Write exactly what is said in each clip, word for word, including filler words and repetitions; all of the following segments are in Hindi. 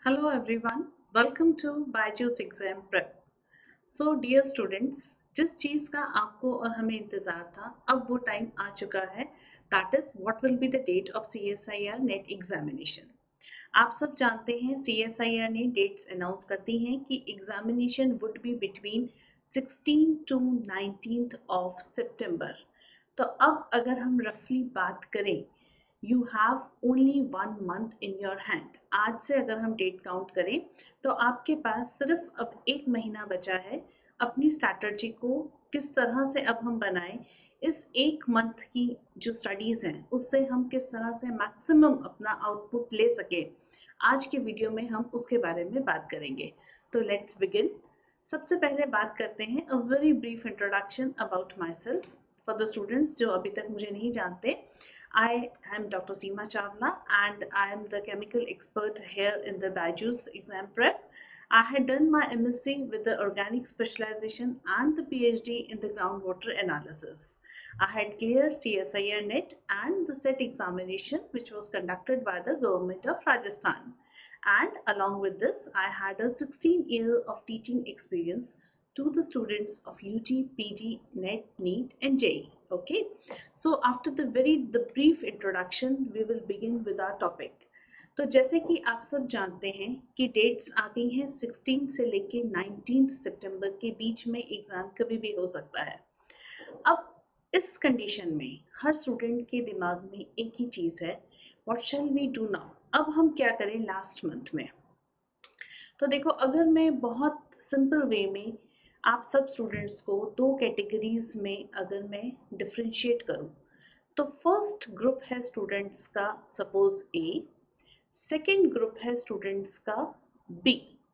Hello everyone, welcome to Byju's exam prep. So dear students, जिस चीज़ का आपको और हमें इंतज़ार था अब वो टाइम आ चुका है. That is what will be the date of C S I R net examination. आप सब जानते हैं C S I R ने डेट्स अनाउंस करती हैं कि examination would be between sixteen to nineteen of सितंबर. तो अब अगर हम रफली बात करें, you have only one month in your hand. आज से अगर हम डेट काउंट करें तो आपके पास सिर्फ अब एक महीना बचा है अपनी स्ट्रैटेजी को किस तरह से अब हम बनाएं. इस एक मंथ की जो स्टडीज़ हैं उससे हम किस तरह से मैक्सिमम अपना आउटपुट ले सकें, आज के वीडियो में हम उसके बारे में बात करेंगे. तो लेट्स बिगिन. सबसे पहले बात करते हैं a very brief introduction about myself for the students जो अभी तक मुझे नहीं जानते. I am Doctor Seema Chawla and I am the chemical expert here in the Byju's exam prep. I had done my M S c with the organic specialization and the PhD in the groundwater analysis. I had cleared C S I R net and the set examination which was conducted by the government of Rajasthan. And along with this, I had a sixteen year of teaching experience to the students of U G, P G, NET, NEET and J E E. Okay, so after the very the brief introduction we will begin with our topic. तो जैसे कि आप सब जानते हैं कि डेट्स आ गई हैं सिक्सटीन से लेके नाइनटीन सितंबर के बीच में एग्ज़ाम कभी भी हो सकता है. अब इस कंडीशन में हर स्टूडेंट के दिमाग में एक ही चीज़ है, what shall we do now. अब हम क्या करें लास्ट मंथ में. तो देखो, अगर मैं बहुत सिंपल वे में आप सब स्टूडेंट्स को दो कैटेगरीज में अगर मैं डिफ्रेंशिएट करूं, तो फर्स्ट ग्रुप है स्टूडेंट्स का सपोज ए, सेकंड ग्रुप है स्टूडेंट्स का बी.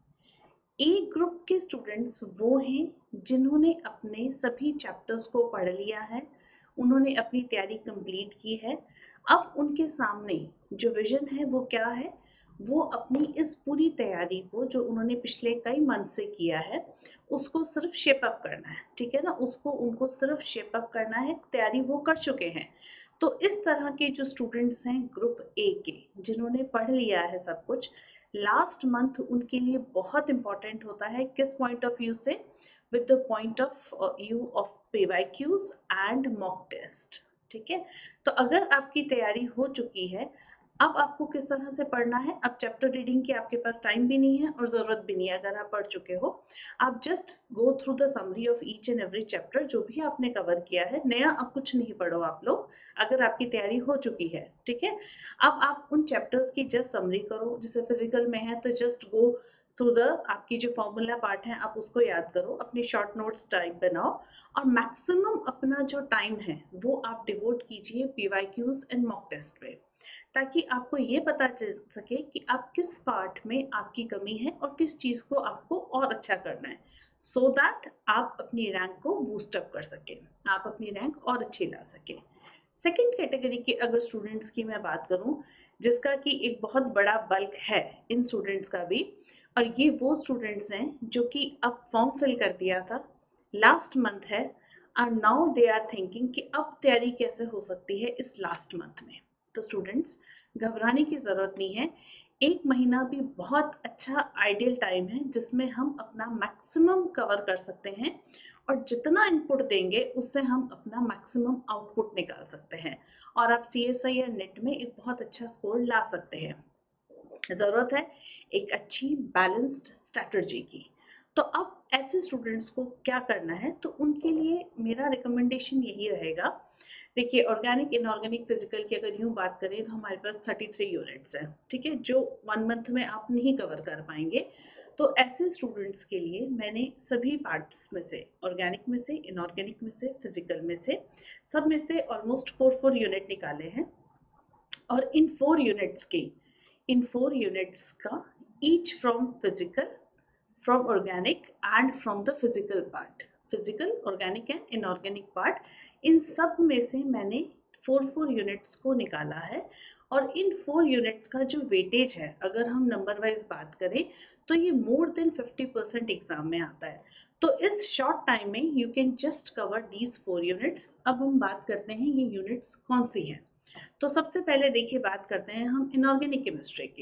ए ग्रुप के स्टूडेंट्स वो हैं जिन्होंने अपने सभी चैप्टर्स को पढ़ लिया है, उन्होंने अपनी तैयारी कंप्लीट की है. अब उनके सामने जो विजन है वो क्या है, वो अपनी इस पूरी तैयारी को जो उन्होंने पिछले कई मंथ से किया है उसको सिर्फ शेप अप करना है. ठीक है ना, उसको उनको सिर्फ शेप अप करना है. तैयारी वो कर चुके हैं. तो इस तरह के जो स्टूडेंट्स हैं ग्रुप ए के, जिन्होंने पढ़ लिया है सब कुछ, लास्ट मंथ उनके लिए बहुत इंपॉर्टेंट होता है. किस पॉइंट ऑफ व्यू से? With the point of view of PYQs and mock test. ठीक है, तो अगर आपकी तैयारी हो चुकी है, अब आपको किस तरह से पढ़ना है. अब चैप्टर रीडिंग की आपके पास टाइम भी नहीं है और ज़रूरत भी नहीं है. अगर आप पढ़ चुके हो, आप just go through the summary of each and every chapter जो भी आपने कवर किया है. नया अब कुछ नहीं पढ़ो आप लोग, अगर आपकी तैयारी हो चुकी है. ठीक है, अब आप उन चैप्टर्स की जस्ट समरी करो. जैसे फिजिकल में है तो जस्ट गो थ्रू द आपकी जो फॉर्मूला पार्ट है आप उसको याद करो, अपने शॉर्ट नोट्स टाइप बनाओ और मैक्सिमम अपना जो टाइम है वो आप डिवोट कीजिए पीवाईक्यूज एंड मॉक टेस्ट पे, ताकि आपको ये पता चल सके कि आप किस पार्ट में आपकी कमी है और किस चीज़ को आपको और अच्छा करना है, सो so दैट आप अपनी रैंक को बूस्ट अप कर सकें, आप अपनी रैंक और अच्छी ला सकें. सेकंड कैटेगरी की अगर स्टूडेंट्स की मैं बात करूं, जिसका कि एक बहुत बड़ा बल्क है इन स्टूडेंट्स का भी, और ये वो स्टूडेंट्स हैं जो कि अब फॉर्म फिल कर दिया था, लास्ट मंथ है, and now they are thinking कि अब तैयारी कैसे हो सकती है इस लास्ट मंथ में. तो स्टूडेंट्स, घबराने की ज़रूरत नहीं है. एक महीना भी बहुत अच्छा आइडियल टाइम है जिसमें हम अपना मैक्सिमम कवर कर सकते हैं और जितना इनपुट देंगे उससे हम अपना मैक्सिमम आउटपुट निकाल सकते हैं और आप C S I R net में एक बहुत अच्छा स्कोर ला सकते हैं. ज़रूरत है एक अच्छी बैलेंस्ड स्ट्रैटेजी की. तो अब ऐसे स्टूडेंट्स को क्या करना है, तो उनके लिए मेरा रिकमेंडेशन यही रहेगा. देखिए, ऑर्गेनिक इनऑर्गेनिक फिजिकल की अगर यूँ बात करें तो हमारे पास थर्टी थ्री यूनिट्स हैं. ठीक है, जो वन मंथ में आप नहीं कवर कर पाएंगे. तो ऐसे स्टूडेंट्स के लिए मैंने सभी पार्ट्स में से, ऑर्गेनिक में से, इनऑर्गेनिक में से, फिजिकल में से, सब में से ऑलमोस्ट फोर फोर यूनिट निकाले हैं. और इन फोर यूनिट्स के इन फोर यूनिट्स का each from physical, from organic and from the physical part, physical, organic and inorganic part, इन सब में से मैंने फोर फोर यूनिट्स को निकाला है. और इन फोर यूनिट्स का जो वेटेज है, अगर हम नंबर वाइज बात करें तो ये more than fifty percent exam में आता है. तो इस शॉर्ट टाइम में you can just cover these four units. अब हम बात करते हैं ये यूनिट्स कौन सी हैं. तो सबसे पहले देखिए, बात करते हैं हम इनऑर्गेनिक केमिस्ट्री की.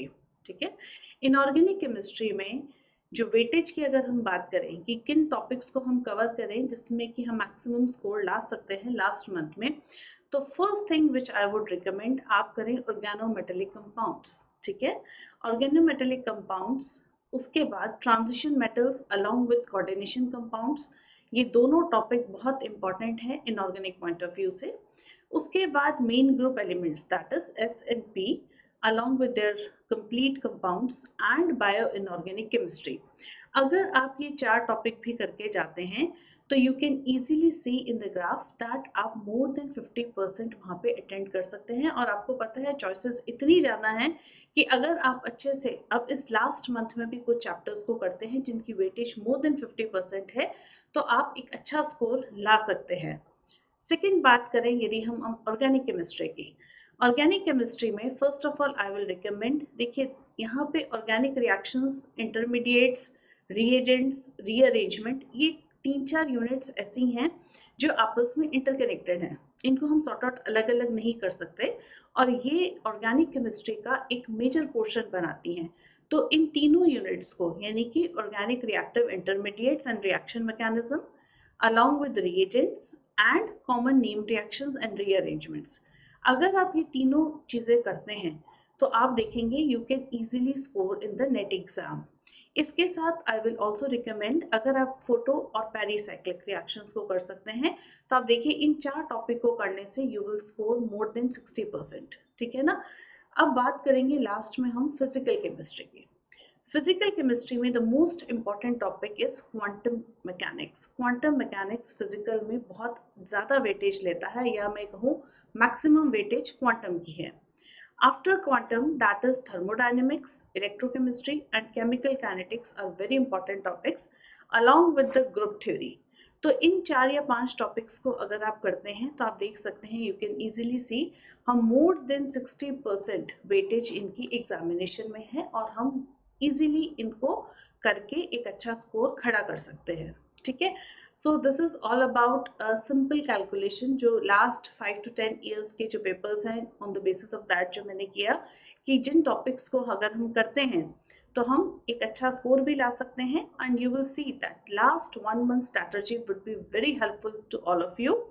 ठीक है। इनऑर्गेनिक केमिस्ट्री में जो वेटेज की अगर हम बात करें कि किन टॉपिक्स को हम कवर करें जिसमें कि हम मैक्सिमम स्कोर ला सकते हैं लास्ट मंथ में, तो first thing which I would recommend आप करें ऑर्गेनोमेटेलिक कंपाउंड्स, ठीक है। ऑर्गेनोमेटेलिक कंपाउंड्स, उसके बाद transition metals along with coordination compounds, ये दोनों टॉपिक बहुत इंपॉर्टेंट है इनऑर्गेनिक पॉइंट ऑफ व्यू से। उसके बाद main group elements that is S and P along with their complete compounds and bio inorganic chemistry. अगर आप ये चार टॉपिक भी करके जाते हैं तो you can easily see in the graph that आप मोर देन फिफ्टी परसेंट वहाँ पे अटेंड कर सकते हैं। और आपको पता है चॉइसेस इतनी ज़्यादा हैं कि अगर आप अच्छे से अब इस लास्ट मंथ में भी कुछ चैप्टर्स को करते हैं जिनकी weightage more than fifty percent है तो आप एक अच्छा स्कोर ला सकते हैं। सेकेंड बात करें यदि हम ऑर्गेनिक केमिस्ट्री की, ऑर्गेनिक केमिस्ट्री में first of all I will recommend, देखिए यहाँ पे organic reactions, intermediates, reagents, rearrangement, ये तीन चार यूनिट्स ऐसी हैं जो आपस में इंटरकनेक्टेड हैं, इनको हम सॉर्ट आउट अलग अलग नहीं कर सकते और ये ऑर्गेनिक केमिस्ट्री का एक मेजर पोर्शन बनाती हैं। तो इन तीनों यूनिट्स को यानी कि organic reactive intermediates and reaction mechanism along with reagents and common name reactions and rearrangements, अगर आप ये तीनों चीज़ें करते हैं तो आप देखेंगे you can easily score in the net exam. इसके साथ आई विल ऑल्सो रिकमेंड अगर आप फोटो और पेरीसाइक्लिक रिएक्शंस को कर सकते हैं तो आप देखिए इन चार टॉपिक को करने से you will score more than sixty percent, ठीक है ना। अब बात करेंगे लास्ट में हम फिजिकल केमिस्ट्री की। फिजिकल केमिस्ट्री में the most important topic is quantum mechanics. Quantum mechanics physical में बहुत ज़्यादा वेटेज लेता है, या मैं कहूँ मैक्सिमम वेटेज क्वांटम की है। After quantum that is thermodynamics, electrochemistry and chemical kinetics are very important topics along with the group theory. तो इन चार या पांच टॉपिक्स को अगर आप करते हैं तो आप देख सकते हैं यू कैन ईजिली सी हम more than sixty percent weightage इनकी एग्जामिनेशन में है और हम इजीली इनको करके एक अच्छा स्कोर खड़ा कर सकते हैं, ठीक है। So this is all about a simple calculation जो last five to ten years के जो पेपर्स हैं on the basis of that जो मैंने किया कि जिन टॉपिक्स को अगर हम करते हैं तो हम एक अच्छा स्कोर भी ला सकते हैं and you will see that last one month strategy would be very helpful to all of you.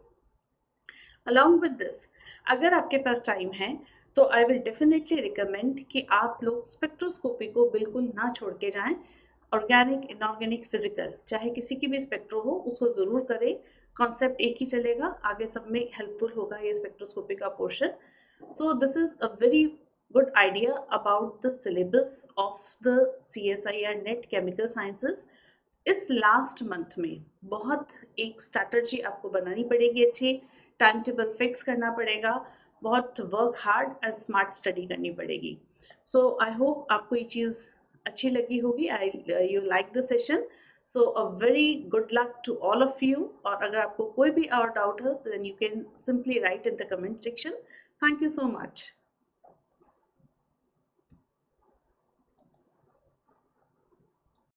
Along with this अगर आपके पास टाइम है तो आई विल डेफिनेटली रिकमेंड कि आप लोग स्पेक्ट्रोस्कोपी को बिल्कुल ना छोड़ के जाएं। ऑर्गेनिक, इनऑर्गेनिक, फिजिकल, चाहे किसी की भी स्पेक्ट्रो हो उसको ज़रूर करें, कॉन्सेप्ट एक ही चलेगा, आगे सब में हेल्पफुल होगा ये स्पेक्ट्रोस्कोपी का portion. So this is a very good idea about the syllabus of the C S I R net chemical sciences. इस लास्ट मंथ में बहुत एक स्ट्रैटेजी आपको बनानी पड़ेगी, अच्छी टाइम टेबल फिक्स करना पड़ेगा, बहुत work hard and smart study करनी पड़ेगी। सो आई होप आपको ये चीज़ अच्छी लगी होगी, I you like the session. So a very good luck to all of you. और अगर आपको कोई भी और डाउट है then you can simply write in the comment section. Thank you so much.